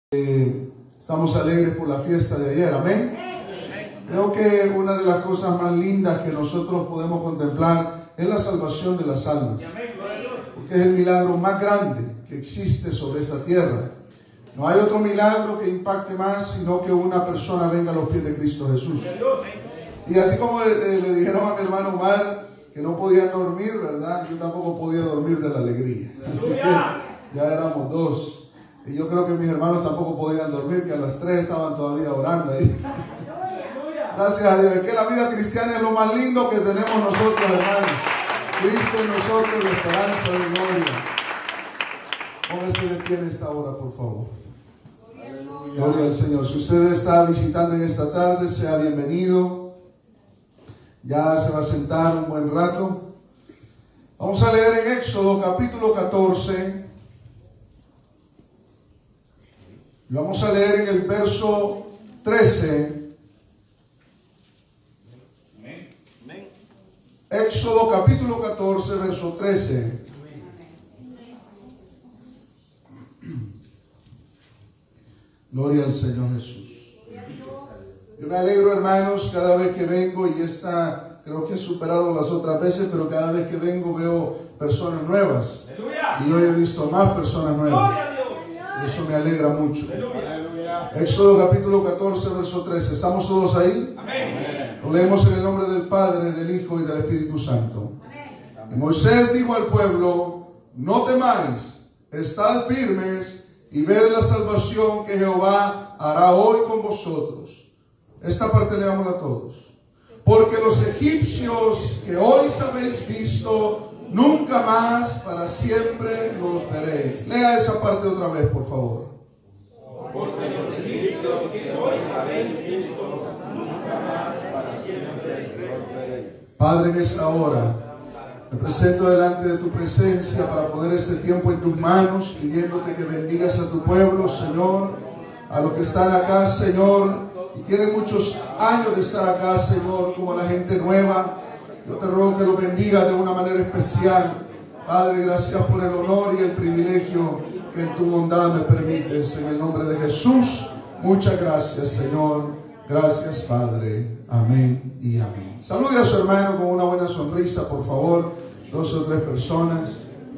Estamos alegres por la fiesta de ayer, amén. Creo que una de las cosas más lindas que nosotros podemos contemplar es la salvación de las almas, porque es el milagro más grande que existe sobre esta tierra. No hay otro milagro que impacte más sino que una persona venga a los pies de Cristo Jesús. Y así como le dijeron a mi hermano Omar que no podían dormir, ¿verdad? Yo tampoco podía dormir de la alegría. Así que ya éramos dos. Y yo creo que mis hermanos tampoco podían dormir, que a las 3 estaban todavía orando ahí. Gracias a Dios. Es que la vida cristiana es lo más lindo que tenemos nosotros, hermanos. Cristo en nosotros, la esperanza de gloria. Póngase de pie en esta hora, por favor. Gloria al Señor. Si usted está visitando en esta tarde, sea bienvenido. Ya se va a sentar un buen rato. Vamos a leer en Éxodo capítulo 14. Y vamos a leer en el verso 13. Éxodo capítulo 14, verso 13. Gloria al Señor Jesús. Yo me alegro, hermanos, cada vez que vengo, y esta creo que he superado las otras veces, pero cada vez que vengo veo personas nuevas. Y hoy he visto más personas nuevas. Eso me alegra mucho. Éxodo capítulo 14, verso 13. ¿Estamos todos ahí? Amén. Lo leemos en el nombre del Padre, del Hijo y del Espíritu Santo. Y Moisés dijo al pueblo: no temáis, estad firmes y ved la salvación que Jehová hará hoy con vosotros. Esta parte leámosla a todos. Porque los egipcios que hoy habéis visto, nunca más para siempre los veréis. Lea esa parte otra vez, por favor. Porque los egipcios que hoy habéis visto, nunca más para siempre los veréis. Padre, en esta hora me presento delante de tu presencia para poner este tiempo en tus manos, pidiéndote que bendigas a tu pueblo, Señor, a los que están acá, Señor, y tienen muchos años de estar acá, Señor, como la gente nueva. Yo te ruego que lo bendiga de una manera especial. Padre, gracias por el honor y el privilegio que en tu bondad me permites. En el nombre de Jesús, muchas gracias, Señor. Gracias, Padre. Amén y amén. Salude a su hermano con una buena sonrisa, por favor. 2 o 3 personas.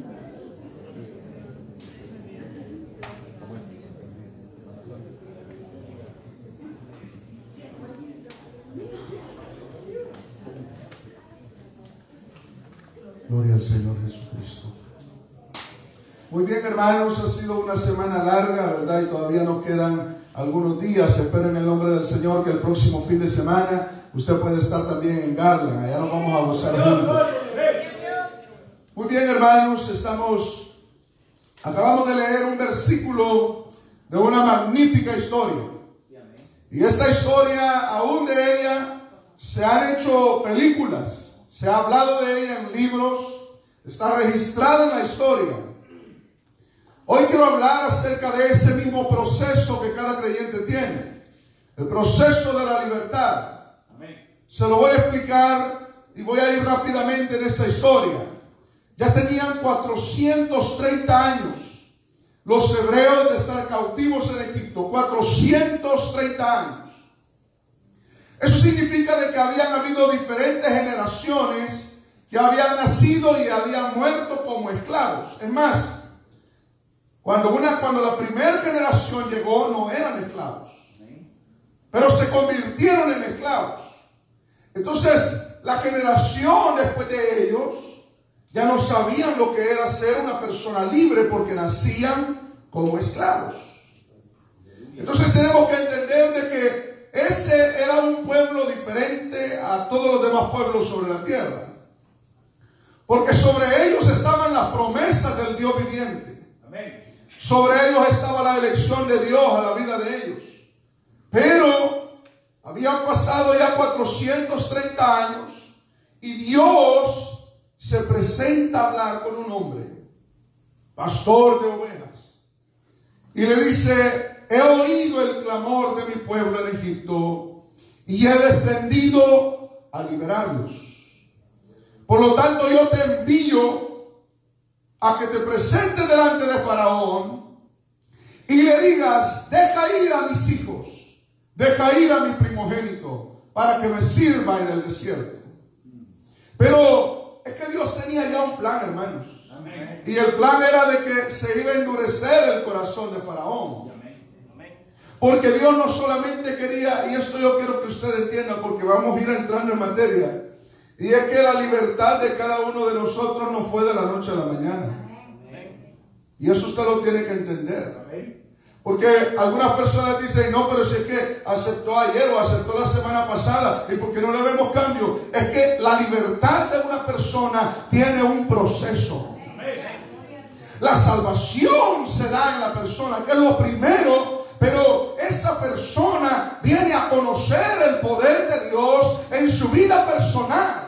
Gloria al Señor Jesucristo. Muy bien, hermanos, ha sido una semana larga, ¿verdad? Y todavía nos quedan algunos días. Espero en el nombre del Señor que el próximo fin de semana usted puede estar también en Garland. Allá nos vamos a gozar juntos. Muy bien, hermanos, acabamos de leer un versículo de una magnífica historia. Y esta historia, aún de ella, se han hecho películas. Se ha hablado de ella en libros, está registrada en la historia. Hoy quiero hablar acerca de ese mismo proceso que cada creyente tiene, el proceso de la libertad. Se lo voy a explicar y voy a ir rápidamente en esa historia. Ya tenían 430 años los hebreos de estar cautivos en Egipto, 430 años. Eso significa de que habían habido diferentes generaciones que habían nacido y habían muerto como esclavos. Es más, cuando la primera generación llegó, no eran esclavos, pero se convirtieron en esclavos. Entonces, la generación después de ellos ya no sabían lo que era ser una persona libre porque nacían como esclavos. Entonces tenemos que entender de que ese era un pueblo diferente a todos los demás pueblos sobre la tierra. Porque sobre ellos estaban las promesas del Dios viviente. Amén. Sobre ellos estaba la elección de Dios a la vida de ellos. Pero habían pasado ya 430 años y Dios se presenta a hablar con un hombre, pastor de ovejas, y le dice: he oído el clamor de mi pueblo en Egipto y he descendido a liberarlos. Por lo tanto, yo te envío a que te presentes delante de Faraón y le digas: deja ir a mis hijos, deja ir a mi primogénito para que me sirva en el desierto. Pero es que Dios tenía ya un plan, hermanos. Amén. Y el plan era de que se iba a endurecer el corazón de Faraón. Porque Dios no solamente quería, y esto yo quiero que usted entienda, porque vamos a ir entrando en materia, y es que la libertad de cada uno de nosotros no fue de la noche a la mañana. Y eso usted lo tiene que entender. Porque algunas personas dicen, no, pero si es que aceptó ayer o aceptó la semana pasada, ¿y por qué no le vemos cambio? Es que la libertad de una persona tiene un proceso. La salvación se da en la persona, que es lo primero, pero esa persona viene a conocer el poder de Dios en su vida personal.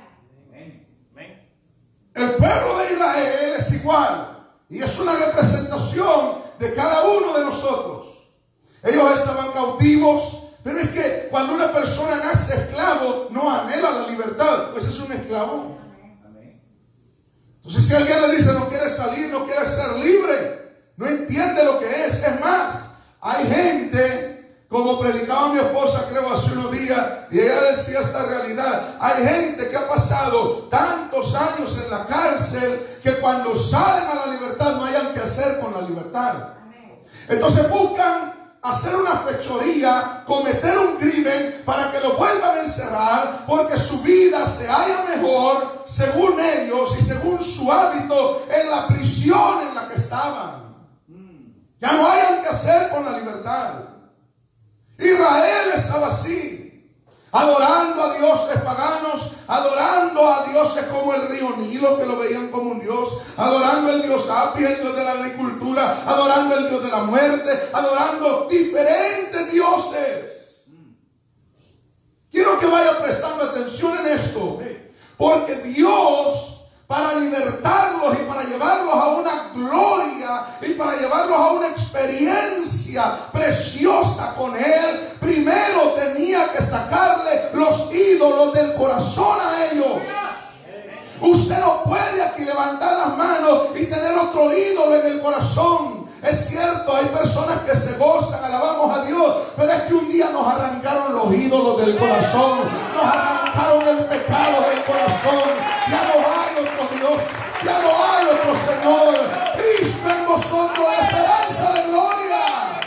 El pueblo de Israel es igual. Y es una representación de cada uno de nosotros. Ellos estaban cautivos, pero es que cuando una persona nace esclavo, no anhela la libertad, pues es un esclavo. Entonces si alguien le dice no quiere salir, no quiere ser libre, no entiende lo que es. Es más, hay gente, como predicaba mi esposa creo hace unos días, y ella decía esta realidad, hay gente que ha pasado tantos años en la cárcel que cuando salen a la libertad no hayan que hacer con la libertad. Entonces buscan hacer una fechoría, cometer un crimen para que lo vuelvan a encerrar, porque su vida se halla mejor según ellos y según su hábito en la prisión en la que estaban. Ya no hayan que hacer con la libertad. Israel estaba así, adorando a dioses paganos, adorando a dioses como el río Nilo, que lo veían como un dios, adorando el dios Api, el dios de la agricultura, adorando el dios de la muerte, adorando diferentes dioses. Quiero que vaya prestando atención en esto, porque Dios, para libertarlos y para llevarlos a una gloria y para llevarlos a una experiencia preciosa con Él, primero tenía que sacarle los ídolos del corazón a ellos. Usted no puede aquí levantar las manos y tener otro ídolo en el corazón. Es cierto, hay personas que se gozan, alabamos a Dios, pero es que un día nos arrancaron los ídolos del corazón, nos arrancaron el pecado del corazón. Ya no hay otro Dios, ya no hay otro Señor. Cristo en vosotros, esperanza de gloria.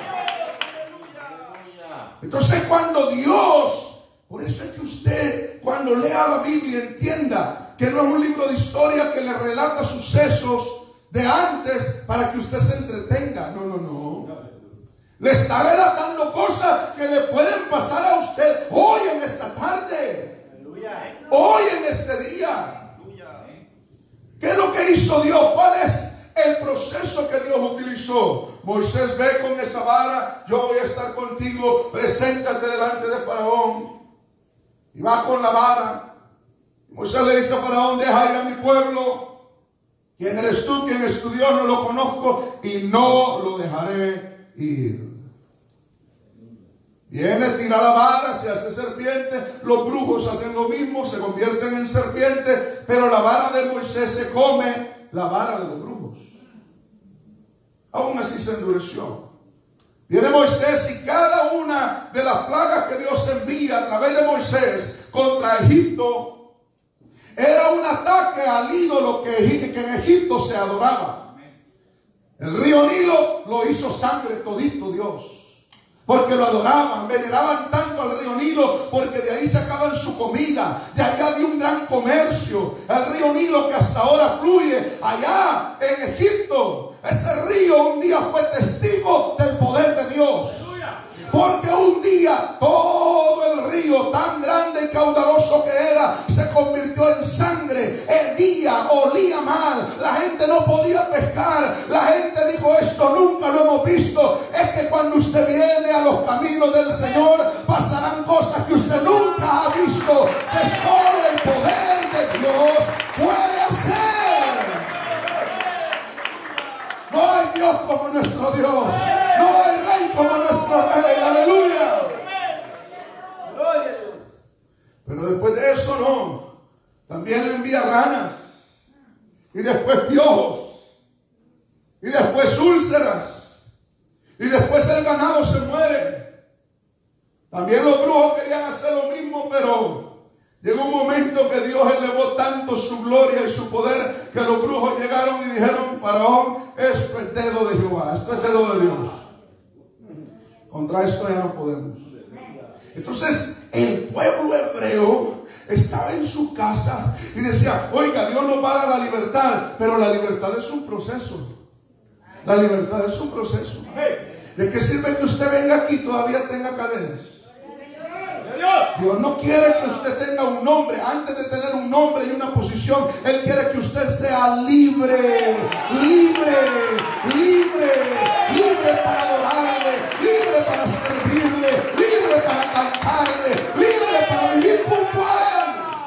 Entonces cuando Dios, por eso es que usted cuando lea la Biblia entienda que no es un libro de historia que le relata sucesos de antes para que usted se entretenga. No. Le está relatando cosas que le pueden pasar a usted hoy en esta tarde, hoy en este día. ¿Qué es lo que hizo Dios? ¿Cuál es el proceso que Dios utilizó? Moisés, ve con esa vara, yo voy a estar contigo, preséntate delante de Faraón. Y va con la vara. Moisés le dice a Faraón, deja ir a mi pueblo. ¿Quién eres tú? ¿Quién es tu Dios? No lo conozco y no lo dejaré ir. Viene, tira la vara, se hace serpiente. Los brujos hacen lo mismo, se convierten en serpiente. Pero la vara de Moisés se come la vara de los brujos. Aún así se endureció. Viene Moisés y cada una de las plagas que Dios envía a través de Moisés contra Egipto era un ataque al ídolo que en Egipto se adoraba. El río Nilo lo hizo sangre todito Dios, porque lo adoraban, veneraban tanto al río Nilo, porque de ahí sacaban su comida, de allá había un gran comercio. El río Nilo que hasta ahora fluye allá en Egipto, ese río un día fue testigo del poder de Dios. Porque un día todo el río tan grande y caudaloso que era se convirtió en sangre, hedía, olía mal, la gente no podía pescar, la gente dijo esto nunca lo hemos visto. Es que cuando usted viene a los caminos del Señor pasarán cosas que usted nunca ha visto, que solo el poder de Dios puede hacer. No hay Dios como nuestro Dios. No hay rey como nuestro rey. Aleluya. Pero después de eso no. También le envía ranas. Y después piojos. Y después úlceras. Y después el ganado se También los brujos querían hacer lo mismo, pero llegó un momento que Dios elevó tanto su gloria y su poder que los brujos llegaron y dijeron: Faraón, esto es dedo de Jehová, esto es dedo de Dios. Contra esto ya no podemos. Entonces el pueblo hebreo estaba en su casa y decía: oiga, Dios nos va a dar la libertad, pero la libertad es un proceso. La libertad es un proceso. ¿De qué sirve que usted venga aquí y todavía tenga cadenas? Dios no quiere que usted tenga un nombre. Antes de tener un nombre y una posición, Él quiere que usted sea libre, libre, libre, libre para adorarle, libre para servirle, libre para cantarle, libre para vivir junto a Él.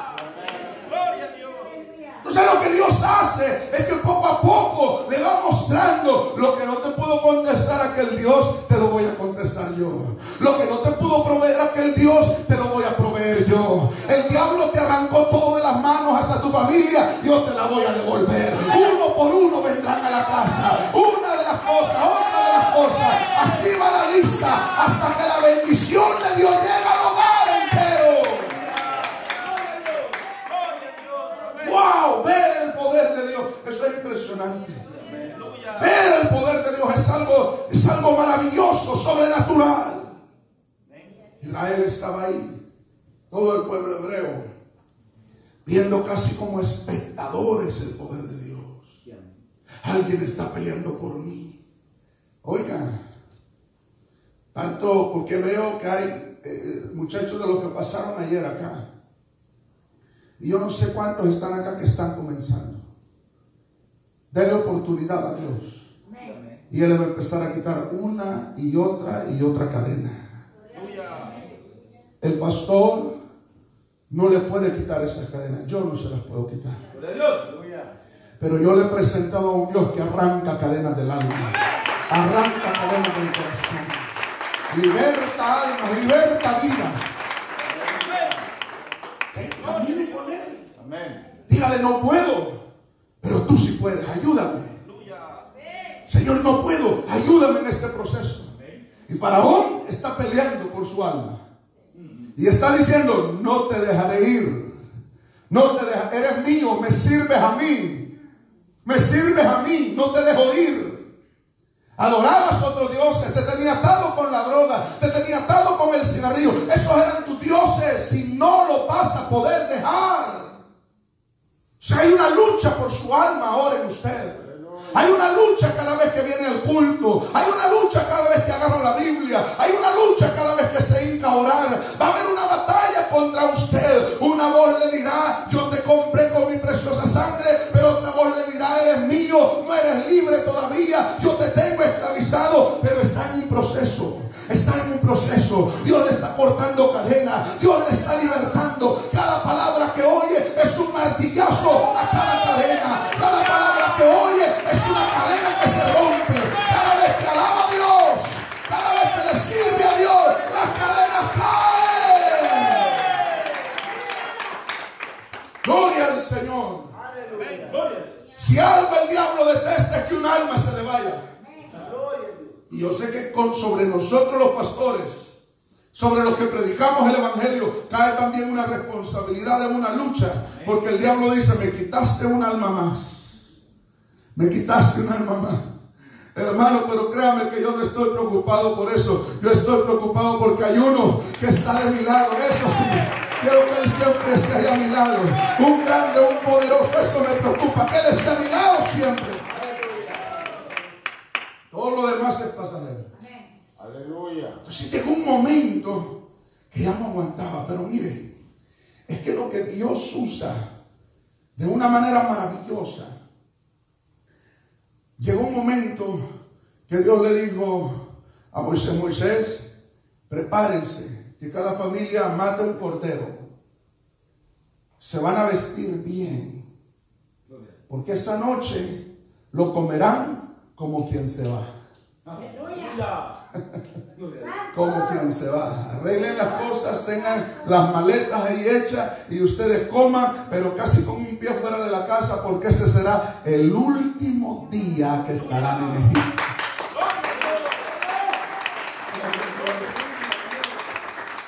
Entonces lo que Dios hace es que poco a poco le va mostrando: lo que no te pudo contestar aquel Dios, te lo voy a contestar yo. Lo que no te pudo proveer aquel Dios, te lo voy a proveer yo. El diablo te arrancó todo de las manos, hasta tu familia, yo te la voy a devolver. Uno por uno vendrán a la casa, una de las cosas, otra de las cosas. Así va la lista hasta que la bendición de Dios llega al hogar entero. ¡Wow! Ver el poder de Dios, eso es impresionante. Ver el poder de Dios es algo maravilloso, sobrenatural. Israel estaba ahí, todo el pueblo hebreo, viendo casi como espectadores el poder de Dios. Alguien está peleando por mí. Oigan, tanto porque veo que hay muchachos de los que pasaron ayer acá. Y yo no sé cuántos están acá que están comenzando. Dale oportunidad a Dios. Y Él va a empezar a quitar una y otra cadena. El pastor no le puede quitar esas cadenas. Yo no se las puedo quitar. Pero yo le he presentado a un Dios que arranca cadenas del alma. Arranca cadenas del corazón. Liberta almas, liberta vidas. Camine con Él. Amén. Dígale: no puedo, pero tú sí puedes, ayúdame. Señor, no puedo, ayúdame en este proceso. Y Faraón está peleando por su alma. Y está diciendo: no te dejaré ir. No te dejaré, eres mío, me sirves a mí. Me sirves a mí, no te dejo ir. Adorabas a otros dioses, te tenía atado con la droga, te tenía atado con el cigarrillo. Esos eran tus dioses y no lo vas a poder dejar. O sea, hay una lucha por su alma ahora en usted. Hay una lucha cada vez que viene el culto. Hay una lucha cada vez que agarra la Biblia. Hay una lucha cada vez que se hinca a orar. Va a haber una batalla contra usted. Una voz le dirá: yo te compré con mi preciosa sangre. Pero otra voz le dirá: eres mío, no eres libre todavía. Yo te tengo esclavizado. Pero está en un proceso. Está en un proceso. Dios le está cortando cadena. Dios le está libertando. Cada palabra que oye es un martillazo a cada cadena. Cada palabra que oye es una cadena que se rompe. Cada vez que alaba a Dios, cada vez que le sirve a Dios, las cadenas caen. Gloria al Señor. Si algo el diablo detesta es que un alma se le vaya. Y yo sé que sobre nosotros los pastores, sobre los que predicamos el evangelio, cae también una responsabilidad de una lucha. Porque el diablo dice: me quitaste un alma más. Me quitaste un alma más. Hermano, pero créame que yo no estoy preocupado por eso. Yo estoy preocupado porque hay uno que está de mi lado. Eso sí, quiero que Él siempre esté ahí a mi lado. Un grande, un poderoso, eso me preocupa. Que Él esté a mi lado siempre. Todo lo demás es pasajero. Aleluya. Entonces llegó un momento que ya no aguantaba. Pero mire, es que lo que Dios usa de una manera maravillosa. Llegó un momento que Dios le dijo a Moisés: Moisés, prepárense, que cada familia mate un cordero. Se van a vestir bien, porque esa noche lo comerán como quien se va. Como quien se va. Arreglen las cosas, tengan las maletas ahí hechas y ustedes coman, pero casi con un pie fuera de la casa, porque ese será el último día que estarán en Egipto.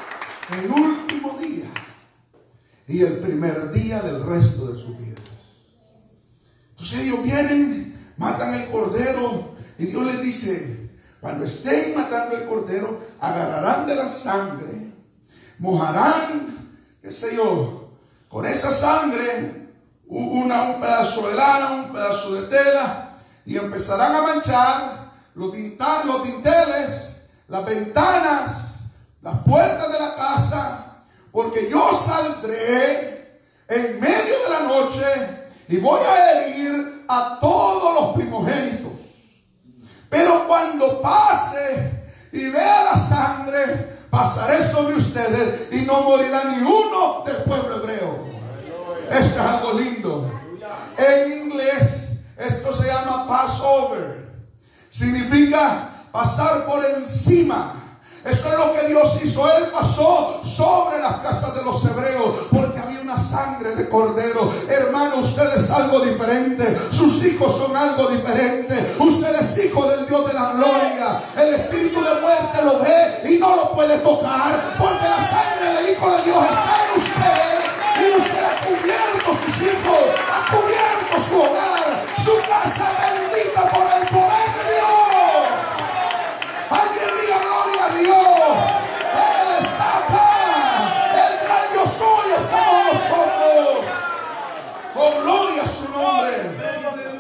el último día y el primer día del resto de sus vidas. Entonces ellos vienen, matan el cordero y Dios les dice, cuando estén matando el cordero, agarrarán de la sangre, mojarán, qué sé yo, con esa sangre un pedazo de lana, un pedazo de tela, y empezarán a manchar los dinteles, las ventanas, las puertas de la casa, porque yo saldré en medio de la noche y voy a herir a todos los primogénitos. Pero cuando pase y vea la sangre, pasaré sobre ustedes y no morirá ni uno del pueblo hebreo. Esto es algo lindo. En inglés esto se llama Passover. Significa pasar por encima. Eso es lo que Dios hizo. Él pasó sobre las casas de los hebreos porque había una sangre de cordero. Hermano, usted es algo diferente. Sus hijos son algo diferente. Usted es hijo del Dios de la gloria. El espíritu de muerte lo ve y no lo puede tocar porque la sangre del Hijo de Dios está en usted. Y usted ha cubierto sus hijos, ha cubierto su hogar, su casa bendita por el poder de Dios. Alguien diga gloria a Dios. Él está acá. El gran yo soy está con nosotros. Oh, gloria a su nombre.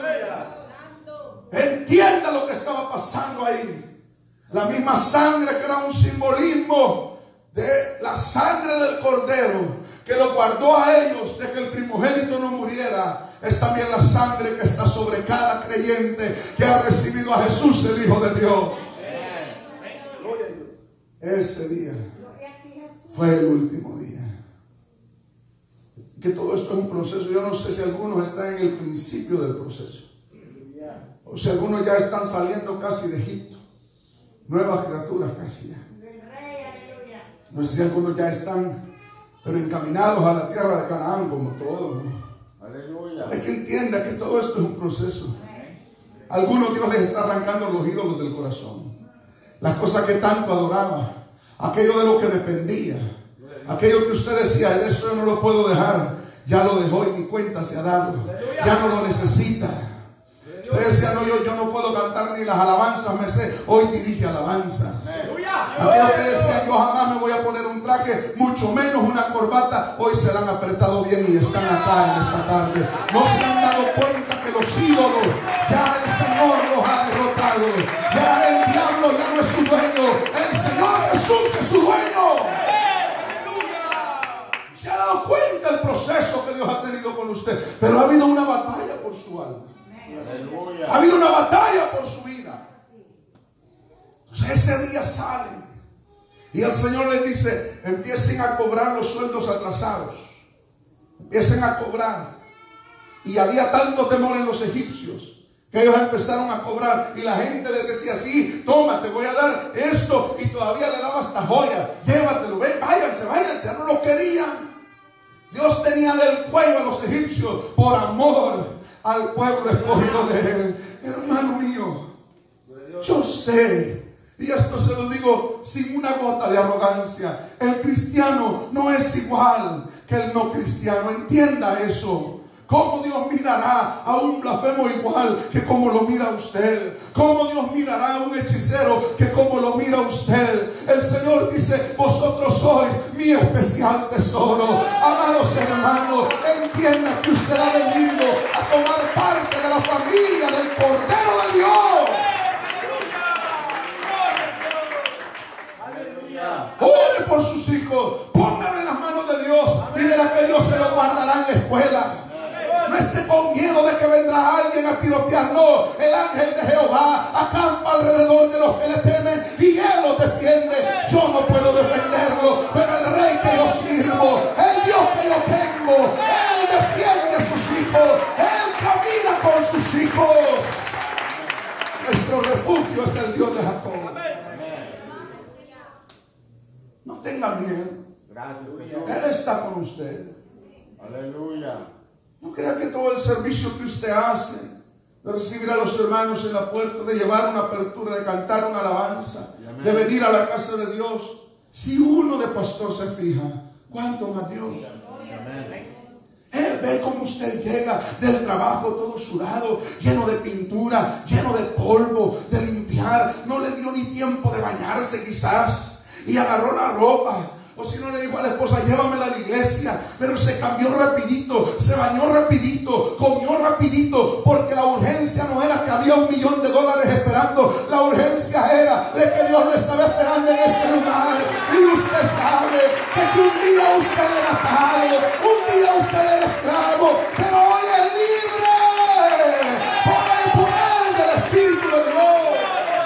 Entienda lo que estaba pasando ahí. La misma sangre que era un simbolismo de la sangre del cordero que lo guardó a ellos de que el primogénito no muriera, es también la sangre que está sobre cada creyente que ha recibido a Jesús, el Hijo de Dios. Ese día fue el último día. Que todo esto es un proceso. Yo no sé si algunos están en el principio del proceso, o si algunos ya están saliendo casi de Egipto, nuevas criaturas casi ya. No sé si algunos ya están pero encaminados a la tierra de Canaán como todos, ¿no? Aleluya. Hay que entienda que todo esto es un proceso. Algunos Dios les está arrancando los ídolos del corazón, las cosas que tanto adoraba, aquello de lo que dependía, aquello que usted decía, esto yo no lo puedo dejar, ya lo dejó y mi cuenta se ha dado, ya no lo necesita. Usted decía, no, yo no puedo cantar ni las alabanzas, me sé, hoy dirige alabanzas. Aquellos que decían, yo jamás me voy a poner un traje, mucho menos una corbata, hoy se la han apretado bien y están acá en esta tarde. No se han dado cuenta que los ídolos, ya el Señor los ha derrotado. Ya el diablo ya no es su dueño, el Señor Jesús es su dueño. Se ha dado cuenta el proceso que Dios ha tenido con usted, pero ha habido una batalla por su alma. Ha habido una batalla por su vida. Entonces ese día salen y el Señor les dice, empiecen a cobrar los sueldos atrasados, empiecen a cobrar. Y había tanto temor en los egipcios que ellos empezaron a cobrar y la gente les decía, sí, toma, te voy a dar esto, y todavía le daba hasta joya, llévatelo, ven, váyanse, ya no lo querían. Dios tenía del cuello a los egipcios por amor al pueblo escogido de Él. Hermano mío, yo sé, y esto se lo digo sin una gota de arrogancia, el cristiano no es igual que el no cristiano. Entienda eso. ¿Cómo Dios mirará a un blasfemo igual que como lo mira usted? ¿Cómo Dios mirará a un hechicero que como lo mira usted? El Señor dice, vosotros sois mi especial tesoro. Amados hermanos, entiendan que usted ha venido a tomar parte de la familia del Cordero de Dios. Ore por sus hijos, pónganlo en las manos de Dios y verá que Dios se lo guardará en la escuela. No esté con miedo de que vendrá alguien a tirotear. No, el ángel de Jehová acampa alrededor de los que le temen y Él los defiende. Yo no puedo defenderlo, pero el Rey que yo sirvo, el Dios que yo tengo, Él defiende a sus hijos, Él camina con sus hijos. Nuestro refugio es el Dios de Jacob. No tenga miedo. Él está con usted. Aleluya. No crea que todo el servicio que usted hace, de recibir a los hermanos en la puerta, de llevar una apertura, de cantar una alabanza, de venir a la casa de Dios, Si uno de pastor se fija, ¿cuánto más Dios? Él ve cómo usted llega del trabajo todo sudado, lleno de pintura, lleno de polvo, de limpiar. No le dio ni tiempo de bañarse quizás. Y agarró la ropa. O si no, le dijo a la esposa, llévamela a la iglesia. Pero se cambió rapidito, se bañó rapidito, comió rapidito. Porque la urgencia no era que había $1 millón esperando. La urgencia era de que Dios lo estaba esperando en este lugar. Y usted sabe que un día usted era atado, un día usted era esclavo, pero hoy es libre por el poder del Espíritu de Dios.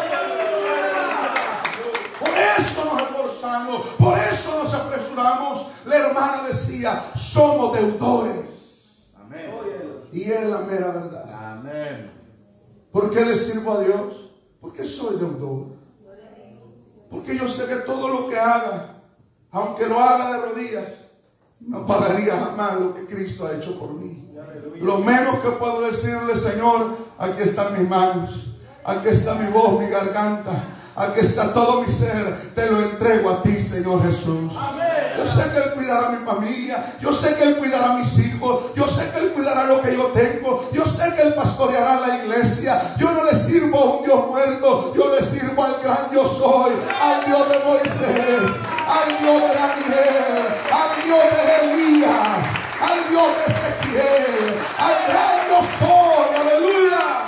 Por eso nos esforzamos, por eso nos apresuramos. La hermana decía, somos deudores. Amén. Y es la mera verdad. Amén. ¿Por qué le sirvo a Dios? Porque soy deudor. Porque yo sé que todo lo que haga, aunque lo haga de rodillas, no pagaría jamás lo que Cristo ha hecho por mí. Lo menos que puedo decirle, Señor, aquí están mis manos, aquí está mi voz, mi garganta, aquí está todo mi ser, te lo entrego a ti, Señor Jesús. Yo sé que Él cuidará a mi familia, yo sé que Él cuidará a mis hijos, yo sé que Él cuidará lo que yo tengo, yo sé que Él pastoreará la iglesia. Yo no le sirvo a un Dios muerto, yo le sirvo al gran yo soy, al Dios de Moisés, al Dios de Daniel, al Dios de Elías, al Dios de Ezequiel, al gran yo soy. Aleluya.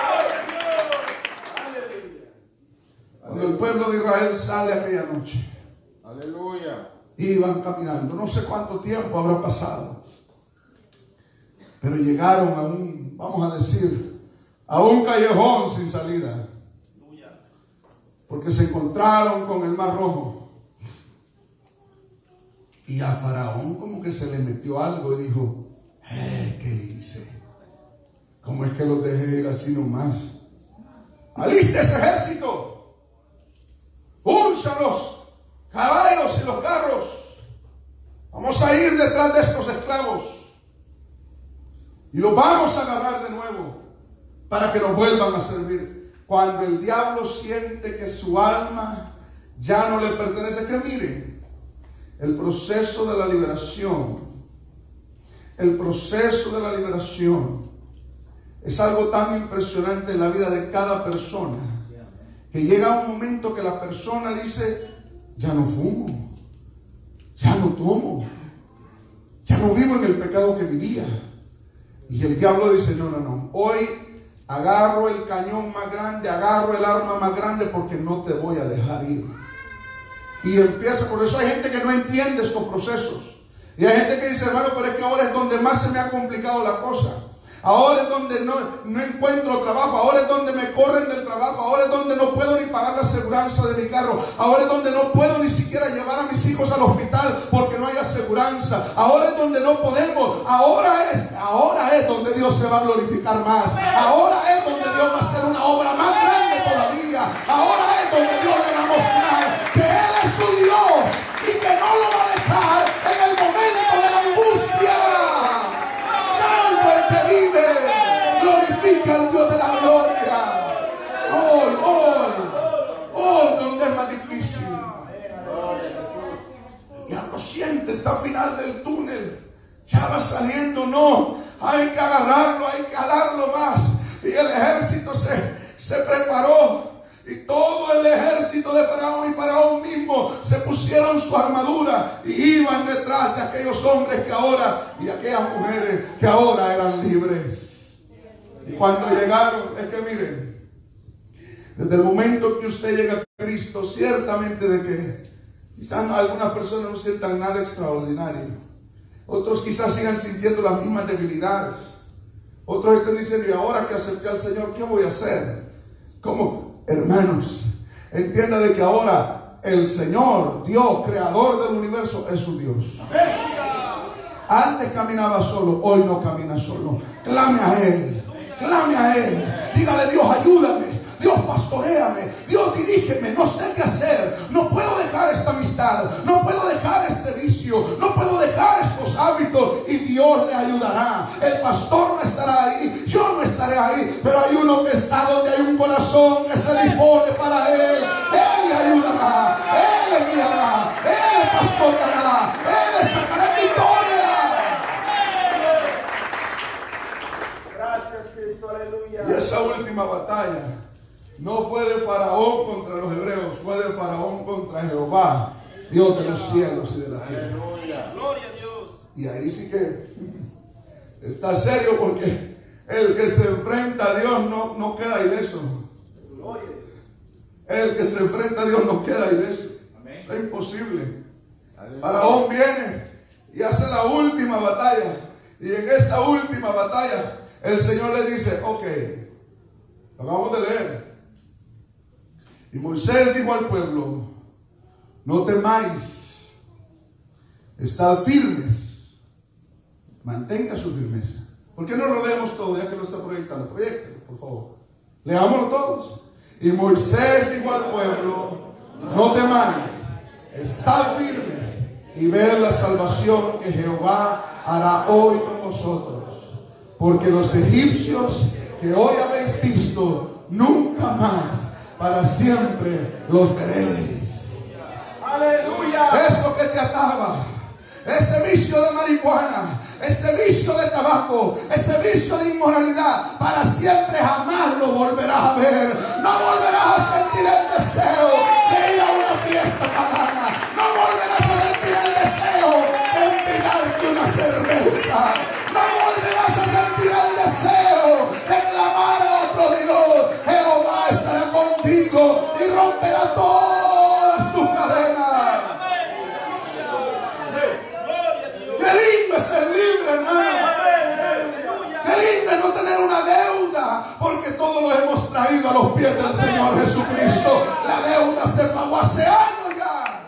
Cuando el pueblo de Israel sale aquella noche, Aleluya. iban caminando, no sé cuánto tiempo habrá pasado, pero llegaron a un, vamos a decir, a un callejón sin salida, porque se encontraron con el Mar Rojo. Y a Faraón como que se le metió algo y dijo, ¿qué hice? ¿Cómo es que los dejé ir así nomás? ¡Aliste ese ejército! ¡Unsan los caballos y los carros! Vamos a ir detrás de estos esclavos y los vamos a agarrar de nuevo para que nos vuelvan a servir. Cuando el diablo siente que su alma ya no le pertenece, que miren, el proceso de la liberación, es algo tan impresionante en la vida de cada persona, que llega un momento que la persona dice, ya no fumo, ya no tomo, ya no vivo en el pecado que vivía. Y el diablo dice, no, hoy agarro el cañón más grande, agarro el arma más grande, porque no te voy a dejar ir. Y empieza, por eso hay gente que no entiende estos procesos. Y hay gente que dice, hermano, pero es que ahora es donde más se me ha complicado la cosa. Ahora es donde no encuentro trabajo, ahora es donde me corren del trabajo, ahora es donde no puedo ni pagar la aseguranza de mi carro, ahora es donde no puedo ni siquiera llevar a mis hijos al hospital porque no hay aseguranza, ahora es donde no podemos, ahora es donde Dios se va a glorificar más, ahora es donde Dios va a hacer una obra más grande todavía, ahora es donde Dios le va a mostrar que Él es su Dios y que no lo va a dejar en el momento de la angustia. El que vive, glorifica al Dios de la gloria. Hoy, donde es más difícil. Ya lo siente, está al final del túnel, ya va saliendo, no, hay que agarrarlo, hay que jalarlo más. Y el ejército se preparó. Y todo el ejército de Faraón y Faraón mismo se pusieron su armadura y iban detrás de aquellos hombres que ahora, y aquellas mujeres que ahora eran libres. Y cuando llegaron, es que miren, desde el momento que usted llega a Cristo, ciertamente de que quizás algunas personas no sientan nada extraordinario, otros quizás sigan sintiendo las mismas debilidades, otros estén diciendo, y ahora que acepté al Señor, ¿qué voy a hacer? ¿Cómo? Hermanos, entienda de que ahora el Señor, Dios, creador del universo, es su Dios. Antes caminaba solo, hoy no camina solo. Clame a Él, clame a Él. Dígale, Dios, ayúdame. Dios, pastoréame. Dios, dirígeme. No sé qué hacer. No puedo dejar esta amistad. No puedo dejar este vicio. No puedo dejar estos hábitos. Y Dios le ayudará. El pastor no estará ahí. Yo no estaré ahí. Pero hay uno que está donde hay un corazón que se dispone para Él. Él le ayudará. Él le guiará. No fue de Faraón contra los hebreos, fue de Faraón contra Jehová, Dios de los cielos y de la tierra. Gloria a Dios. Y ahí sí que está serio, porque el que se enfrenta a Dios no queda ileso. El que se enfrenta a Dios no queda ileso. Es imposible. Faraón viene y hace la última batalla. Y en esa última batalla el Señor le dice: ok, lo acabamos de leer. Y Moisés dijo al pueblo: no temáis, estad firmes, mantenga su firmeza. ¿Por qué no lo leemos todo ya que lo está proyectando? Proyecten, por favor. Leámoslo todos. Y Moisés dijo al pueblo: no temáis, estad firmes y ved la salvación que Jehová hará hoy con vosotros. Porque los egipcios que hoy habéis visto, nunca más, para siempre los veréis. Aleluya. Eso que te ataba, ese vicio de marihuana, ese vicio de tabaco, ese vicio de inmoralidad, para siempre jamás lo volverás a ver. No volverás a sentir el deseo de ir a una fiesta pagana. No volverás a sentir el deseo de empinarte una cerveza. No volverás a sentir el deseo de clamar a otro Dios. Jehová estará contigo y romperá todas tus cadenas. Qué lindo es ser libre, hermano. Qué lindo es no tener una deuda, porque todos lo hemos traído a los pies del Señor Jesucristo. La deuda se pagó hace años ya.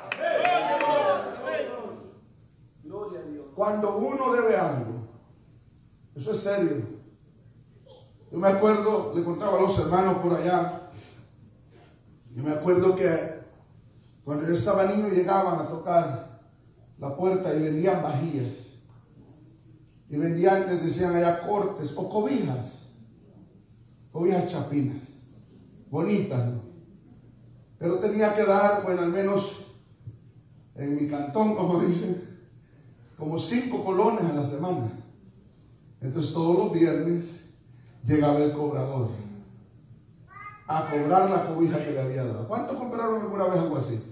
Cuando uno debe algo, eso es serio. Yo me acuerdo, le contaba a los hermanos por allá, yo me acuerdo que cuando yo estaba niño llegaban a tocar la puerta y vendían vajillas. Y vendían, les decían allá, cortes o cobijas. Cobijas chapinas. Bonitas, ¿no? Pero tenía que dar, bueno, al menos en mi cantón, como dicen, como 5 colones a la semana. Entonces todos los viernes llegaba el cobrador a cobrar la cobija que le había dado. ¿Cuántos compraron alguna vez algo así?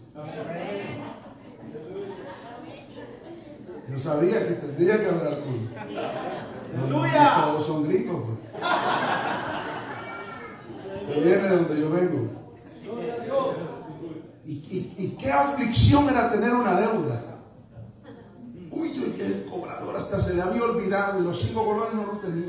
Yo sabía que tendría que haber alguno. No, todos son gringos, pues. Que viene de donde yo vengo. Y qué aflicción era tener una deuda. Uy, el cobrador hasta se le había olvidado y los 5 colones no los tenía.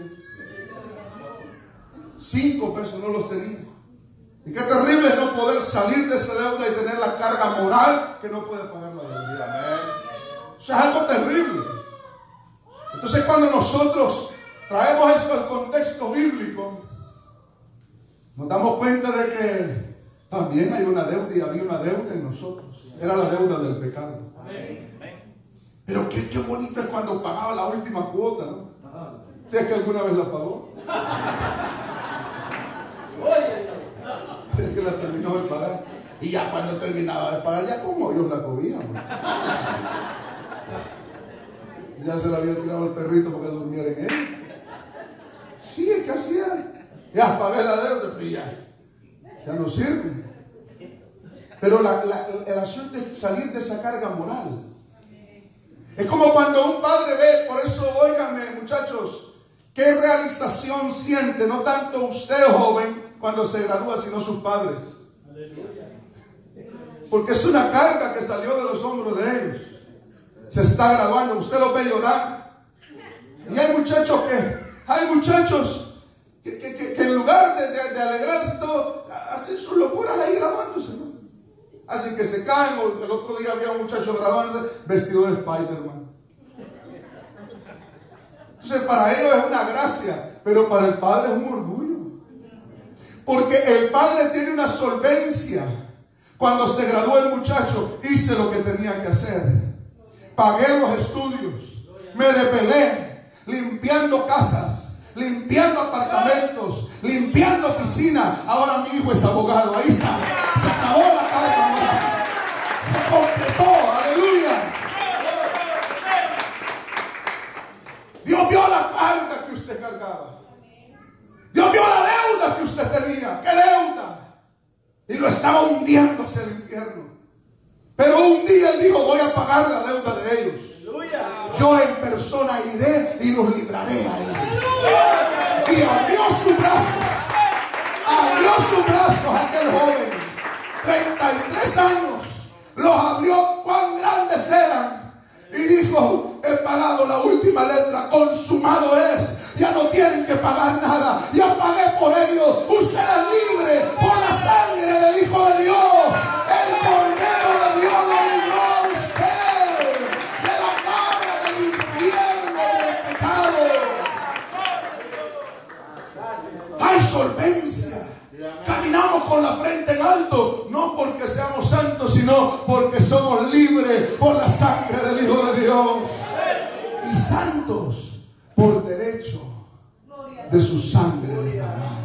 5 pesos no los tenía. Y qué terrible es no poder salir de esa deuda y tener la carga moral que no puede pagar la deuda. Eso es algo terrible. Entonces, cuando nosotros traemos esto al contexto bíblico, nos damos cuenta de que también hay una deuda y había una deuda en nosotros. Era la deuda del pecado. Pero qué bonito es cuando pagaba la última cuota, ¿no? Si es que alguna vez la pagó. Es que la terminó de pagar. Y ya cuando terminaba de pagar, ya como ellos la cogían. Ya se le había tirado el perrito porque durmiera en él. Sí, es que así es. Ya pagué la deuda, pero ya no sirve. Pero el asunto es salir de esa carga moral. Es como cuando un padre ve, por eso, óiganme, muchachos, qué realización siente, no tanto usted, joven, cuando se gradúa, sino sus padres. Porque es una carga que salió de los hombros de ellos. Se está graduando, usted los ve llorar. Y hay muchachos que en lugar de alegrarse todo, hacen sus locuras ahí graduándose, ¿no? Así que se caen. El otro día había un muchacho graduándose vestido de Spider-Man. Entonces para ellos es una gracia, pero para el padre es un orgullo. Porque el padre tiene una solvencia. Cuando se graduó el muchacho, hice lo que tenía que hacer. Pagué los estudios, me depelé, limpiando casas, limpiando apartamentos, limpiando oficinas. Ahora mi hijo es abogado. Ahí está, se acabó la carga moral, se completó, aleluya. Dios vio la carga que usted cargaba. Dios vio la deuda que usted tenía. ¿Qué deuda? hundiendo hacia el infierno. Pero un día Él dijo, voy a pagar la deuda de ellos. Yo en persona iré y los libraré a ellos. Y abrió sus brazos a aquel joven, 33 años, los abrió, cuán grandes eran, y dijo, he pagado la última letra, consumado es, ya no tienen que pagar nada, ya pagué por ellos, usted es libre por la sangre del Hijo de Dios, el Cordero de Dios lo libró a usted de la garra del infierno y del pecado. Hay solvencia. Caminamos con la frente en alto, no porque seamos santos, sino porque somos libres por la sangre del Hijo de Dios. Y santos por derecho de su sangre derramada.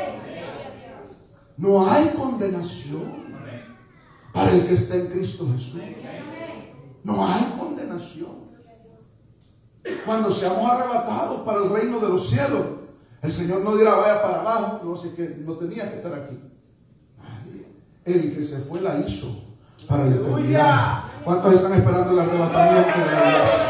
No hay condenación para el que está en Cristo Jesús. No hay condenación. Cuando seamos arrebatados para el reino de los cielos, el Señor no dirá, vaya para abajo, no sé qué, no tenía que estar aquí. El que se fue la hizo para la eternidad. ¿Cuántos están esperando el arrebatamiento de la iglesia?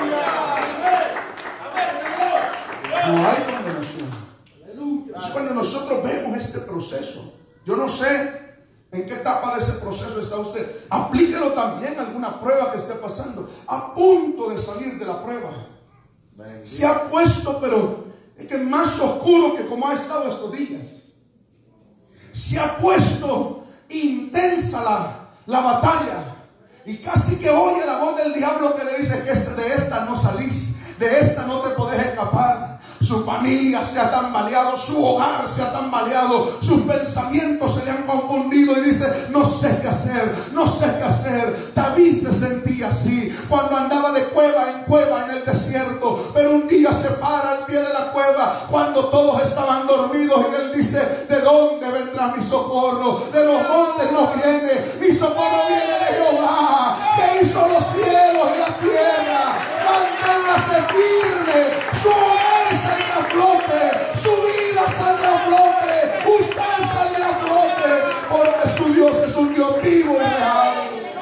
No hay condenación. Entonces, cuando nosotros vemos este proceso, yo no sé en qué etapa de ese proceso está usted. Aplíquelo también a alguna prueba que esté pasando. A punto de salir de la prueba. Se ha puesto, pero es que es más oscuro que como ha estado estos días. Se ha puesto intensa la batalla. Y casi que oye la voz del diablo que le dice que de esta no salís. De esta no te podés escapar. Su familia se ha tambaleado, su hogar se ha tambaleado, sus pensamientos se le han confundido y dice, no sé qué hacer, no sé qué hacer. David se sentía así cuando andaba de cueva en el desierto, pero un día se para al pie de la cueva cuando todos estaban dormidos y él dice, ¿de dónde vendrá mi socorro? De los montes no viene, mi socorro viene de Jehová, que hizo los cielos y la tierra. Manténgase firme, su hogar saldrá a flote, su vida saldrá a flote, usted saldrá a flote, porque su Dios es un Dios vivo y real.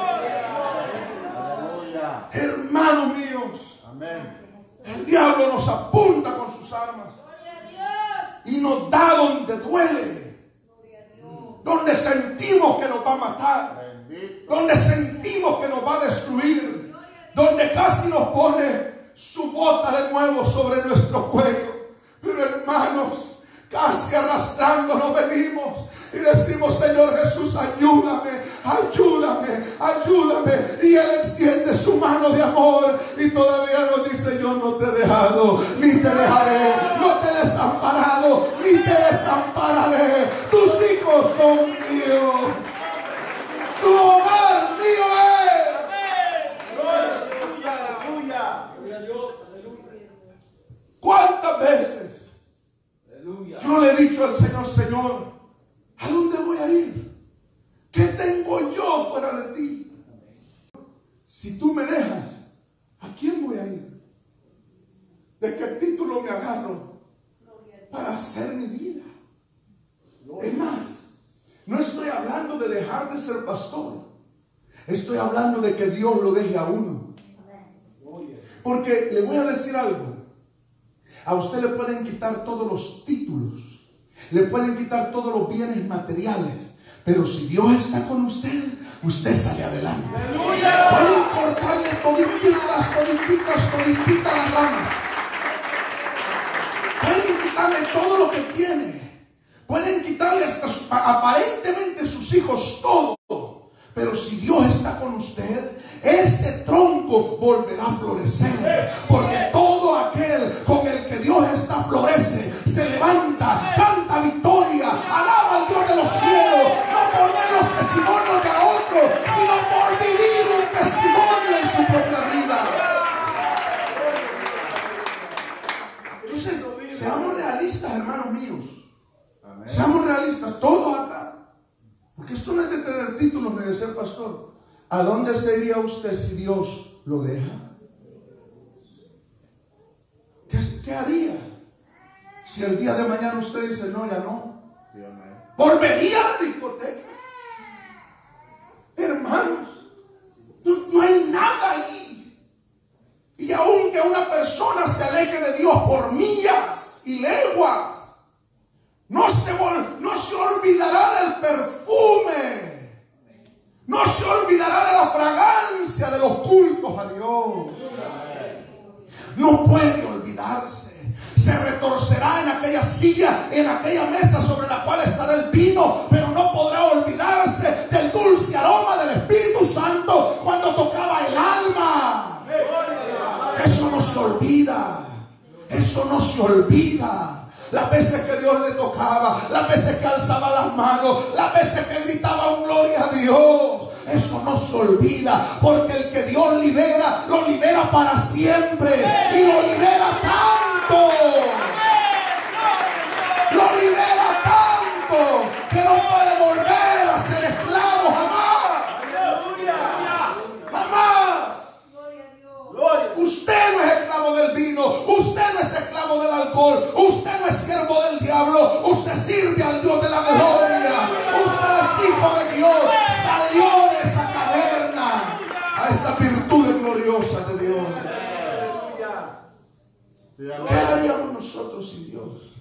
Hermanos míos, el diablo nos apunta con sus armas y nos da donde duele, donde sentimos que nos va a matar, donde sentimos que nos va a destruir, donde casi nos pone su bota de nuevo sobre nuestro cuello. Pero hermanos, casi arrastrándonos venimos y decimos, Señor Jesús, ayúdame, ayúdame, ayúdame. Y Él extiende su mano de amor y todavía nos dice, yo no te he dejado, ni te dejaré, no te he desamparado, ni te desampararé. Tus hijos son míos, tu hogar mío es. ¿Cuántas veces yo le he dicho al Señor, Señor, ¿a dónde voy a ir? ¿Qué tengo yo fuera de ti? Si tú me dejas, ¿a quién voy a ir? ¿De qué título me agarro para hacer mi vida? Es más, no estoy hablando de dejar de ser pastor. Estoy hablando de que Dios lo deje a uno. Porque le voy a decir algo. A usted le pueden quitar todos los títulos, le pueden quitar todos los bienes materiales, pero si Dios está con usted, usted sale adelante. Pueden cortarle todititas las ramas, pueden quitarle todo lo que tiene, pueden quitarle hasta aparentemente sus hijos, todo. Pero si Dios está con usted, ese tronco volverá a florecer. Porque todo aquel con el que Dios está florece, se levanta, canta victoria, alaba al Dios de los cielos, no por ver los testimonios de otros, sino por vivir un testimonio en su propia vida. Entonces, seamos realistas, hermanos míos. Seamos realistas, todos acá. Porque esto no es de tener títulos ni de ser pastor. ¿A dónde se iría usted si Dios lo deja? ¿Qué haría? Si el día de mañana usted dice, no, ya no. ¿Volvería a la discoteca? por millas y leguas. No se olvidará del perfume. No se olvidará de la fragancia de los cultos a Dios. No puede olvidarse. Se retorcerá en aquella silla, en aquella mesa sobre la cual estará el vino, pero no podrá olvidarse del dulce aroma del Espíritu Santo cuando tocaba el alma. Eso no se olvida. Eso no se olvida. Las veces que Dios le tocaba, las veces que alzaba las manos, las veces que gritaba un gloria a Dios. Eso no se olvida, porque el que Dios libera, lo libera para siempre. Y lo libera tanto. Lo libera tanto que no puede volver a ser esclavo jamás. Jamás. Usted no es esclavo del vino, usted no es esclavo del alcohol, usted no es siervo del diablo, usted sirve al Dios de la gloria. Usted es hijo de Dios, salió de esa caverna a esta virtud gloriosa de Dios. ¿Qué haríamos nosotros sin Dios?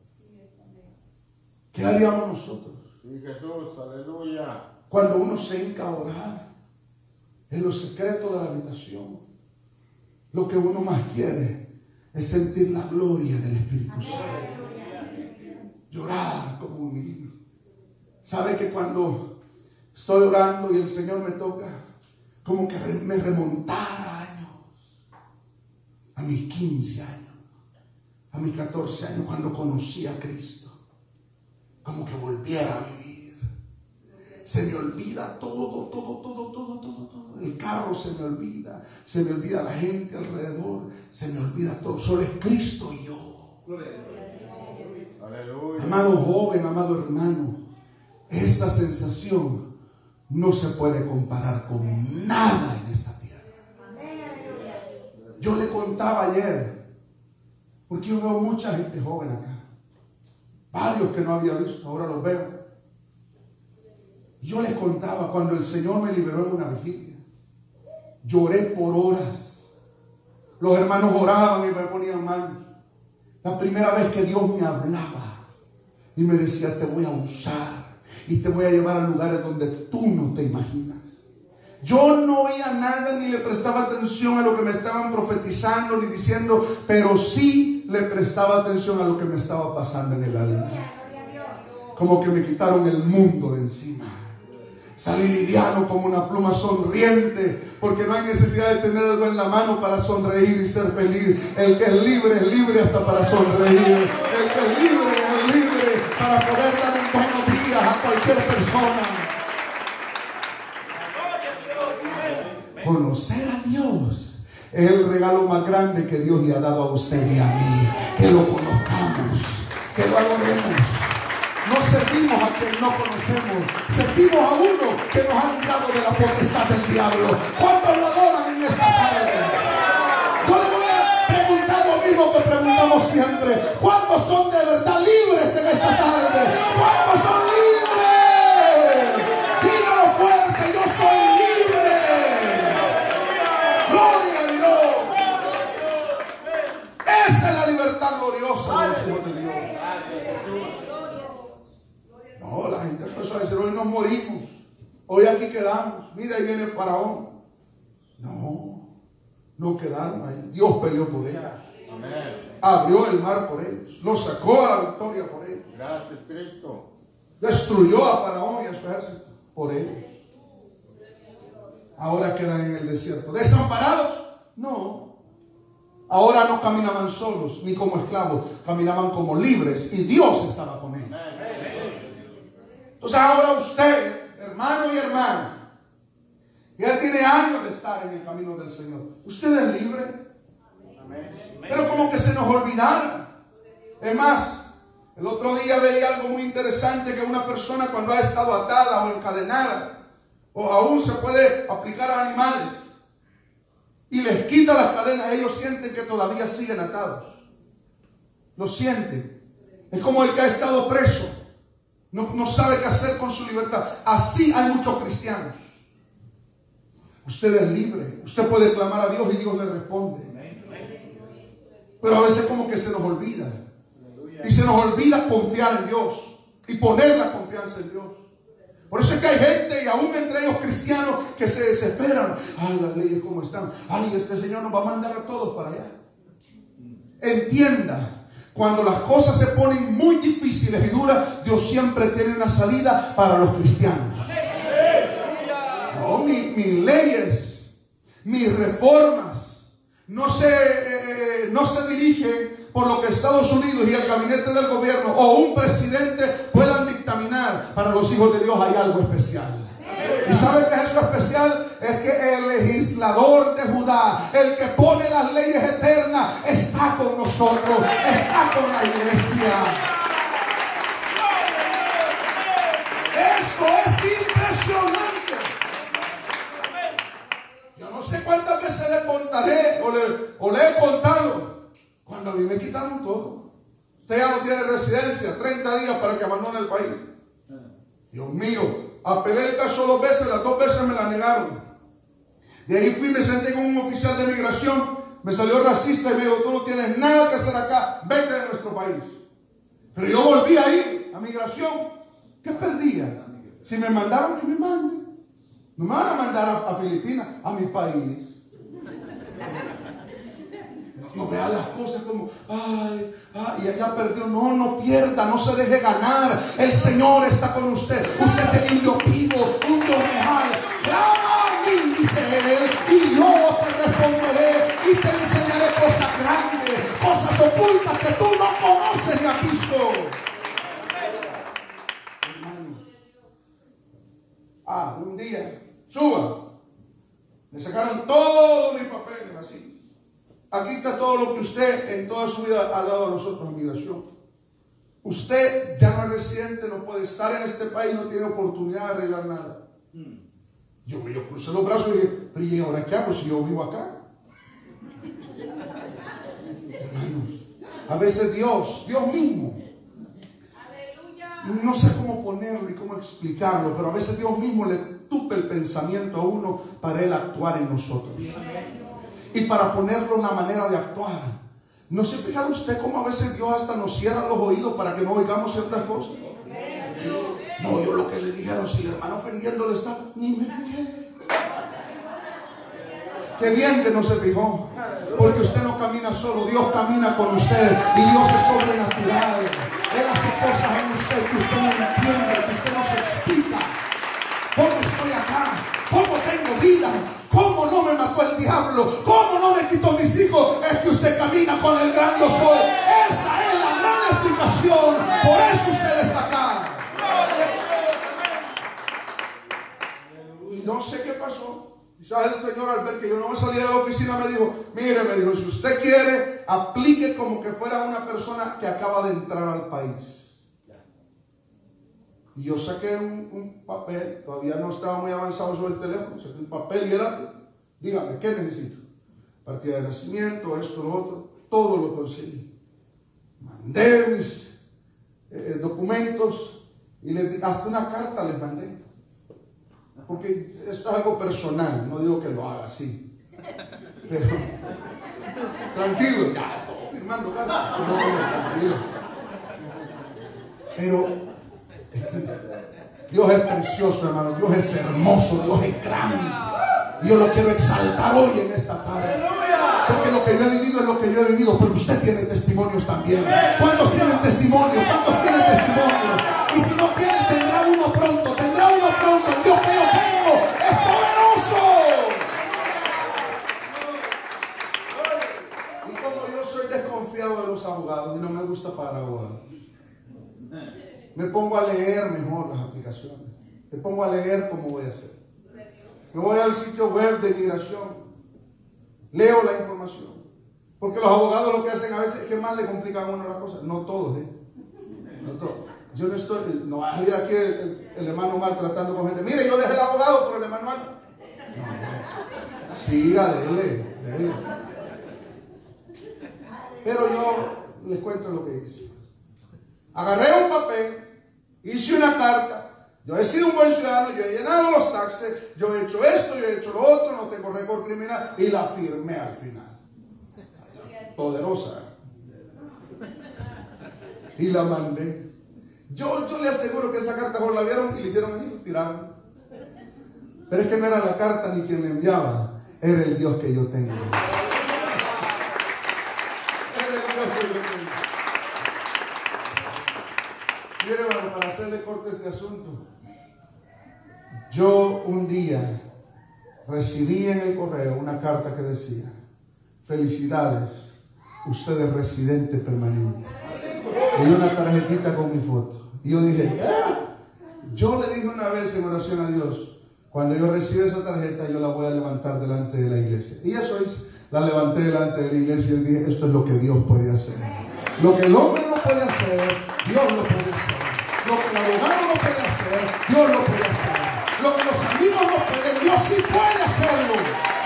¿Qué haríamos nosotros? Sí, Jesús, aleluya. Cuando uno se hinca a orar en los secretos de la habitación, lo que uno más quiere es sentir la gloria del Espíritu Santo. Llorar como un niño. ¿Sabe que cuando estoy orando y el Señor me toca, como que me remontara años? A mis 15 años, a mis 14 años, cuando conocí a Cristo. Como que volviera a vivir. Se me olvida todo. El carro se me olvida la gente alrededor, se me olvida todo. Solo es Cristo y yo. Aleluya. Amado joven, amado hermano, esa sensación no se puede comparar con nada en esta tierra. Yo le contaba ayer, porque yo veo mucha gente joven acá. Varios que no había visto, ahora los veo. Yo les contaba cuando el Señor me liberó en una vigilia. Lloré por horas. Los hermanos oraban y me ponían manos. La primera vez que Dios me hablaba y me decía: te voy a usar y te voy a llevar a lugares donde tú no te imaginas. Yo no oía nada ni le prestaba atención a lo que me estaban profetizando ni diciendo, pero sí le prestaba atención a lo que me estaba pasando en el alma. Como que me quitaron el mundo de encima. Salí liviano como una pluma, sonriente, porque no hay necesidad de tener algo en la mano para sonreír y ser feliz. El que es libre hasta para sonreír. El que es libre para poder dar un buenos días a cualquier persona. Conocer a Dios es el regalo más grande que Dios le ha dado a usted y a mí. Que lo conozcamos, que lo adoremos. No servimos a quien no conocemos, servimos a uno que nos ha librado de la potestad del diablo. ¿Cuántos lo adoran en esta tarde? Yo le voy a preguntar lo mismo que preguntamos siempre: ¿cuántos son de verdad libres en esta tarde? ¿Cuántos son libres? Dígalo fuerte: yo soy libre. Gloria a Dios. Esa es la libertad gloriosa de los hijos de Dios. No, la gente empezó a decir: hoy nos morimos, hoy aquí quedamos, mira, ahí viene el faraón. No quedaron ahí. Dios peleó por ellos. Amén. Abrió el mar por ellos, los sacó a la victoria por ellos. Gracias, Cristo. Destruyó a Faraón y a su ejército por ellos. Ahora quedan en el desierto. ¿Desamparados? No. Ahora no caminaban solos ni como esclavos, caminaban como libres y Dios estaba con ellos. Entonces ahora usted, hermano y hermana, ya tiene años de estar en el camino del Señor. Usted es libre. Pero como que se nos olvidara. Es más, el otro día veía algo muy interesante, que una persona cuando ha estado atada o encadenada, o aún se puede aplicar a animales, y les quita las cadenas, ellos sienten que todavía siguen atados. Lo sienten. Es como el que ha estado preso. No sabe qué hacer con su libertad. Así hay muchos cristianos. Usted es libre. Usted puede clamar a Dios y Dios le responde. Pero a veces como que se nos olvida. Y se nos olvida confiar en Dios y poner la confianza en Dios. Por eso es que hay gente, y aún entre ellos cristianos, que se desesperan. Ay, las leyes como están. Ay, este Señor nos va a mandar a todos para allá. Entienda, cuando las cosas se ponen muy difíciles y duras, Dios siempre tiene una salida para los cristianos. No, mis leyes, mis reformas, no se dirigen por lo que Estados Unidos y el gabinete del gobierno o un presidente puedan dictaminar. Para los hijos de Dios hay algo especial. ¿Y sabe qué es eso especial? Es que el legislador de Judá, el que pone las leyes eternas, está con nosotros, está con la iglesia. Esto es impresionante. Yo no sé cuántas veces le contaré o le he contado. Cuando a mí me quitaron todo. Usted ya no tiene residencia, 30 días para que abandone el país. Dios mío, apelé el caso 2 veces, las 2 veces me la negaron. De ahí fui, me senté con un oficial de migración, me salió racista y me dijo: tú no tienes nada que hacer acá, vete de nuestro país. Pero yo volví a ir a migración. ¿Qué perdía? Si me mandaban, que me manden. No me van a mandar a Filipinas, a mi país. No vea las cosas como, ay, y ella perdió. No pierda, no se deje ganar. El Señor está con usted. Usted tiene un Dios vivo, un Dios real. Clama a mí, dice Él, y yo te responderé y te enseñaré cosas grandes, cosas ocultas que tú no conoces ni has visto. Hermanos, un día, suba, me sacaron todos mis papeles así. Aquí está todo lo que usted en toda su vida ha dado a nosotros en migración. Usted ya no es residente, no puede estar en este país, no tiene oportunidad de arreglar nada. Yo crucé los brazos y dije: pero ¿y ahora qué hago si yo vivo acá? Hermanos, a veces Dios mismo, no sé cómo ponerlo y cómo explicarlo, pero a veces Dios mismo le tupe el pensamiento a uno para Él actuar en nosotros. Y para ponerlo una manera de actuar. ¿No se fija usted cómo a veces Dios hasta nos cierra los oídos para que no oigamos ciertas cosas? No, yo lo que le dijeron, si el hermano ofendiéndole está, ni me fijé. Qué bien que no se fijó. Porque usted no camina solo, Dios camina con usted. Y Dios es sobrenatural. Él hace cosas en usted que usted no entiende, que usted no se explica. ¿Cómo estoy acá? ¿Cómo tengo vida? ¿Cómo no me mató el diablo? ¿Cómo no me quitó mis hijos? Es que usted camina con el gran yo soy. Esa es la gran explicación. Por eso usted está acá. Y no sé qué pasó. Quizás el Señor, al ver que yo no me salía de la oficina, me dijo: mire, si usted quiere, aplique como que fuera una persona que acaba de entrar al país. Y yo saqué un papel, todavía no estaba muy avanzado sobre el teléfono, saqué un papel y era: dígame, ¿qué necesito? Partida de nacimiento, esto, lo otro, todo lo conseguí. Mandé mis documentos y hasta una carta les mandé. Porque esto es algo personal, no digo que lo haga así. Pero, tranquilo, ya, todo firmando cartas. No, tranquilo. Pero, Dios es precioso, hermano. Dios es hermoso. Dios es grande. Y yo lo quiero exaltar hoy en esta tarde. Porque lo que yo he vivido es lo que yo he vivido. Pero usted tiene testimonios también. ¿Cuántos tienen testimonios? ¿Cuántos tienen testimonios? Y si no tienen, tendrá uno pronto. Tendrá uno pronto. El Dios que yo tengo es poderoso. Y como yo soy desconfiado de los abogados y no me gusta para abogados, me pongo a leer mejor las aplicaciones. Me pongo a leer cómo voy a hacer. Me voy al sitio web de migración. Leo la información. Porque los abogados lo que hacen a veces es que más le complican a uno las cosas. No todos, No todos. Yo no estoy, no va a ir aquí el hermano mal tratando con gente. Mire, yo dejé el abogado por el hermano mal. No. Siga, dele. Pero yo les cuento lo que hice. Agarré un papel, hice una carta. Yo he sido un buen ciudadano, yo he llenado los taxes, yo he hecho esto, yo he hecho lo otro, no tengo récord criminal, y la firmé al final. Poderosa. y la mandé. Yo le aseguro que esa carta la vieron y le hicieron así, tiraron. Pero es que no era la carta ni quien me enviaba, era el Dios que yo tengo. Era el Dios que yo tengo. Mire, hermano, para hacerle corto este asunto, yo un día recibí en el correo una carta que decía: felicidades, usted es residente permanente. Y una tarjetita con mi foto. Y yo dije, yo le dije una vez en oración a Dios, cuando yo reciba esa tarjeta, yo la voy a levantar delante de la iglesia. Y eso es, la levanté delante de la iglesia y dije, esto es lo que Dios puede hacer. Lo que el hombre no puede hacer, Dios lo puede hacer. Lo que el abogado no puede hacer, Dios lo puede hacer. Lo que los amigos no pueden, Dios sí puede hacerlo.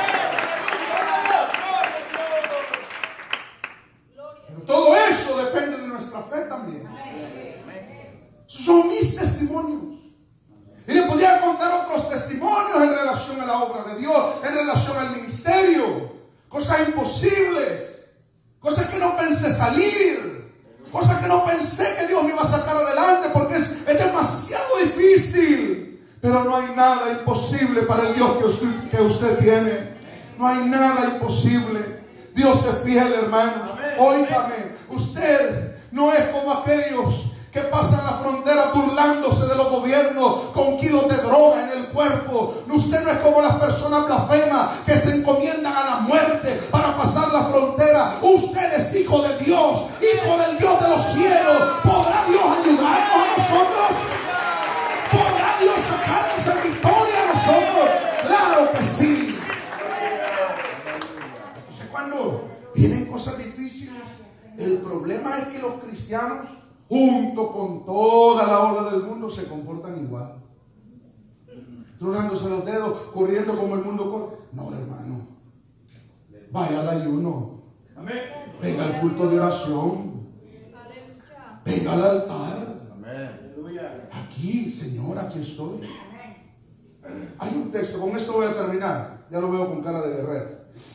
Pero todo eso depende de nuestra fe también. Esos son mis testimonios. Y le podía contar otros testimonios en relación a la obra de Dios, en relación al ministerio. Cosas imposibles, cosas que no pensé salir, cosas que no pensé que Dios me iba a sacar adelante porque es demasiado difícil. Pero no hay nada imposible para el Dios que usted tiene. No hay nada imposible. Dios es fiel, hermano. Óigame, usted no es como aquellos que pasan la frontera burlándose de los gobiernos con kilos de droga en el cuerpo. Usted no es como las personas blasfemas que se encomiendan a la muerte para pasar la frontera. Usted es hijo de Dios, hijo del Dios de los cielos. ¿Podrá Dios ayudarnos a nosotros? ¿Podrá Dios sacarnos en victoria a nosotros? Claro que sí. Entonces, cuando vienen cosas difíciles, el problema es que los cristianos, junto con toda la ola del mundo, se comportan igual. Tronándose los dedos, corriendo como el mundo corre. No, hermano. Vaya al ayuno. Venga al culto de oración. Venga al altar. Aquí, Señor, aquí estoy. Hay un texto, con esto voy a terminar. Ya lo veo con cara de guerrero.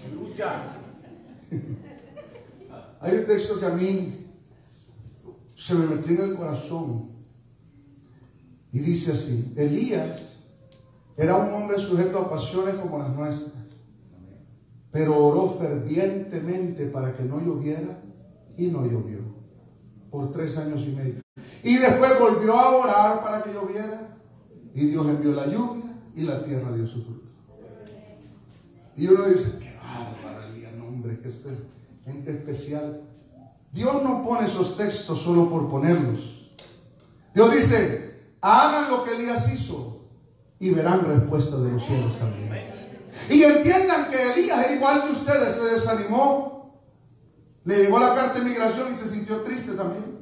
Hay un texto que a mí se me metió en el corazón y dice así: Elías era un hombre sujeto a pasiones como las nuestras, pero oró fervientemente para que no lloviera, y no llovió por 3 años y medio. Y después volvió a orar para que lloviera, y Dios envió la lluvia y la tierra dio su fruto. Y uno dice, qué bárbaro, Elías, no, hombre, que esto es gente especial. Dios no pone esos textos solo por ponerlos. Dios dice, hagan lo que Elías hizo y verán respuesta de los cielos también. Y entiendan que Elías es igual que ustedes, se desanimó, le llegó la carta de migración y se sintió triste también.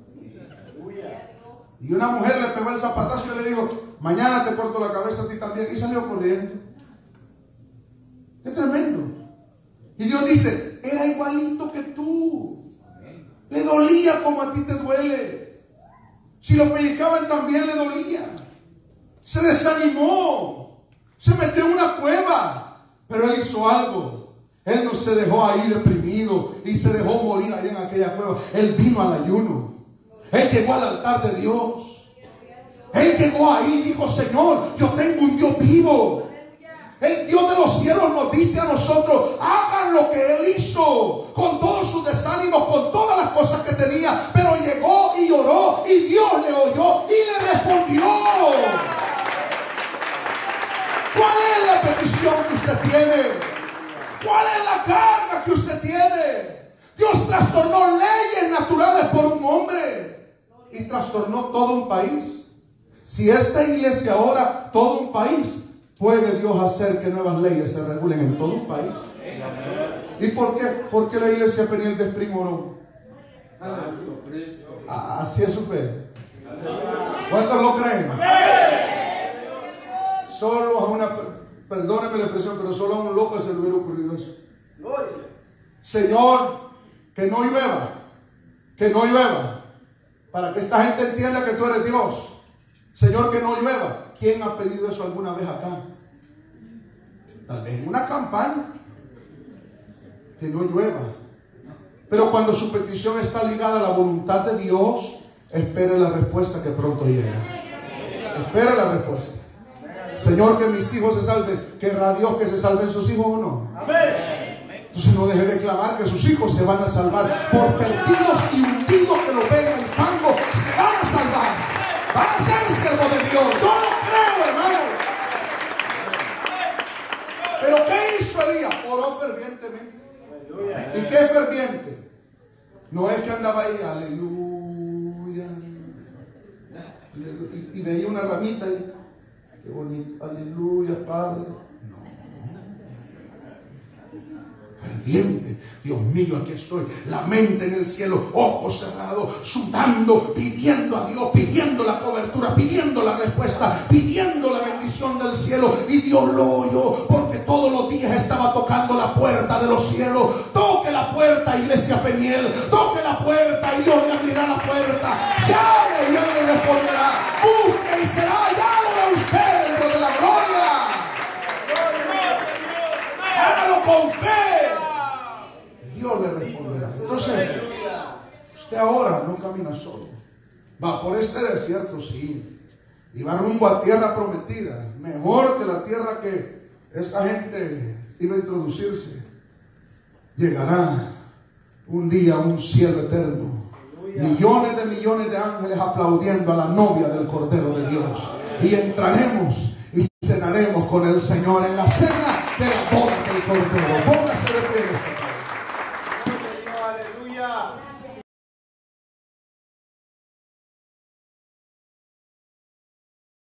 Y una mujer le pegó el zapatazo y le dijo, mañana te corto la cabeza a ti también, y salió corriendo. Es tremendo. Y Dios dice, era igualito que tú. Le dolía como a ti te duele. Si lo pellizcaban también le dolía. Se desanimó. Se metió en una cueva. Pero él hizo algo. Él no se dejó ahí deprimido y se dejó morir allá en aquella cueva. Él vino al ayuno. Él llegó al altar de Dios. Él llegó ahí y dijo, Señor, yo tengo un Dios vivo. El Dios de los cielos nos dice a nosotros, hagan lo que Él hizo, con todos sus desánimos, con todas las cosas que tenía, pero llegó y oró y Dios le oyó y le respondió. ¿Cuál es la petición que usted tiene? ¿Cuál es la carga que usted tiene? Dios trastornó leyes naturales por un hombre y trastornó todo un país. Si esta iglesia ora todo un país, ¿puede Dios hacer que nuevas leyes se regulen en todo un país? ¿Y por qué? Porque la iglesia Peniel de Spring oró. Así es su fe. ¿Cuántos lo creen? Solo a una, perdónenme la expresión, pero solo a un loco se le hubiera ocurrido eso. Señor, que no llueva, para que esta gente entienda que tú eres Dios. Señor, que no llueva. ¿Quién ha pedido eso alguna vez acá? Tal vez en una campaña. Que no llueva. Pero cuando su petición está ligada a la voluntad de Dios, espere la respuesta que pronto llega. Espere la respuesta. Señor, que mis hijos se salven. ¿Querrá Dios que se salven sus hijos o no? Entonces no deje de clamar que sus hijos se van a salvar. Por perdidos y hundidos que lo ven en el fango, se van a salvar. Van a ser siervos de Dios. Yo lo creo, hermano. Pero ¿qué hizo Elías? Oró fervientemente. ¿Y qué es ferviente? No es que andaba ahí, aleluya, y veía una ramita y qué bonito, aleluya, Padre. No. Ferviente. Dios mío, aquí estoy, la mente en el cielo, ojos cerrados, sudando, pidiendo a Dios, pidiendo la cobertura, pidiendo la respuesta, pidiendo la bendición del cielo. Y Dios lo oyó, porque todos los días estaba tocando la puerta de los cielos. Toque la puerta, Iglesia Peniel, toque la puerta y Dios le abrirá la puerta. Llame y Él le responderá. Busque y será hallado de ustedes, Dios de la gloria. Hágalo con fe. Dios le responderá. Entonces, usted ahora no camina solo. Va por este desierto, sí. Y va rumbo a tierra prometida. Mejor que la tierra que esta gente iba a introducirse. Llegará un día un cielo eterno. Millones de ángeles aplaudiendo a la novia del Cordero de Dios. Y entraremos y cenaremos con el Señor en la cena de la boda del Cordero.